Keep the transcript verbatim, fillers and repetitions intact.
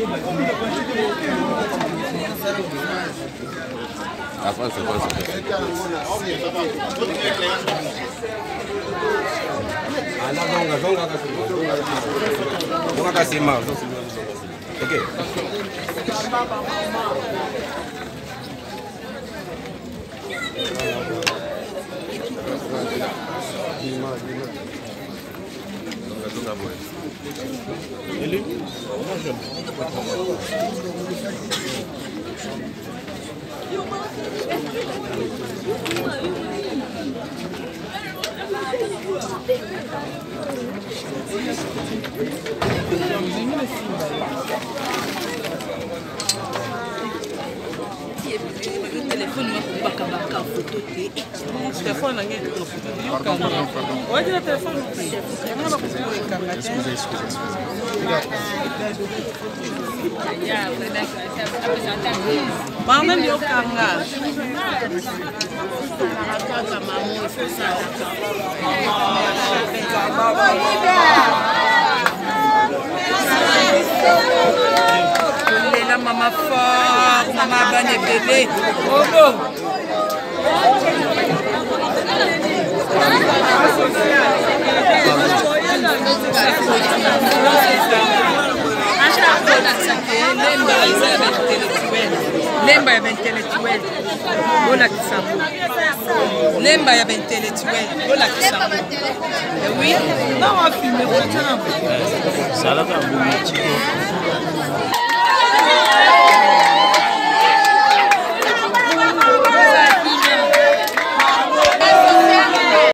Avance, avance. Ala zonga zonga kasima. Zonga kasima. Ok. Zonga boy. Ele? Telefone wako baka photo te. Telefone na ngeke photo. Waje na telefone. Yana bakukua ikanga. Excusez, excusez. Mama ndio kanga. La maman fort, maman bane bébé. Oh bon. Lemba ya intellectuel. Bola kisambo. Lemba ya intellectuel. Bola kisambo. Oui. Non, on filme pour ça. Ça là,